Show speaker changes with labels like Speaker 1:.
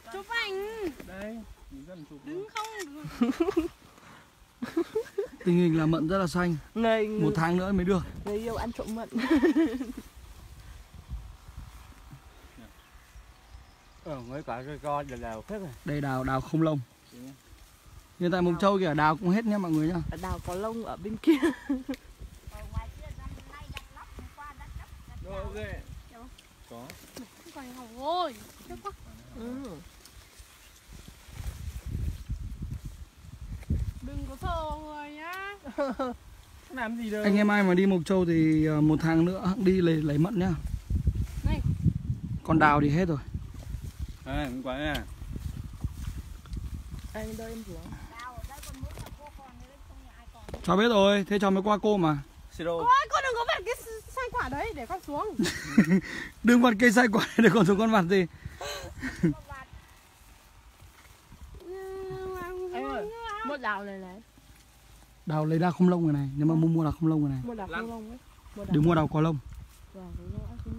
Speaker 1: Chụp ảnh.
Speaker 2: Đây, chụp
Speaker 1: Đứng không.
Speaker 3: Tình hình là mận rất là xanh. Một tháng nữa mới được.
Speaker 4: Người yêu ăn trộm mận.
Speaker 2: mấy quả rơi con đào phết rồi.
Speaker 3: Đây đào không lông. Hiện tại Mộc Châu kìa đào cũng hết nhá mọi người nhá.
Speaker 4: Đào có lông ở bên kia.
Speaker 2: Đâu ghê. Có.
Speaker 1: Còn hỏng rồi. Đừng có sợ người nhá.
Speaker 2: Làm gì đâu.
Speaker 3: Anh em ai mà đi Mộc Châu thì một tháng nữa đi lấy mận nhá.
Speaker 1: Này.
Speaker 3: Còn đào thì hết rồi.
Speaker 2: Không quả nha.
Speaker 4: Anh đây em xuống.
Speaker 3: Cháu biết rồi, thế cháu mới qua cô mà.
Speaker 2: Siro.
Speaker 1: Ôi, con đừng có vặt cái sai quả đấy để con xuống.
Speaker 3: Đừng vặt cây sai quả để còn xuống con vặt gì.
Speaker 4: Anh ơi, một đào này này.
Speaker 3: Đào lấy đào không lông rồi này, nếu mà mua đào không lông rồi này.
Speaker 4: Mua đào không lông ấy.
Speaker 3: Đừng mua đào có lông.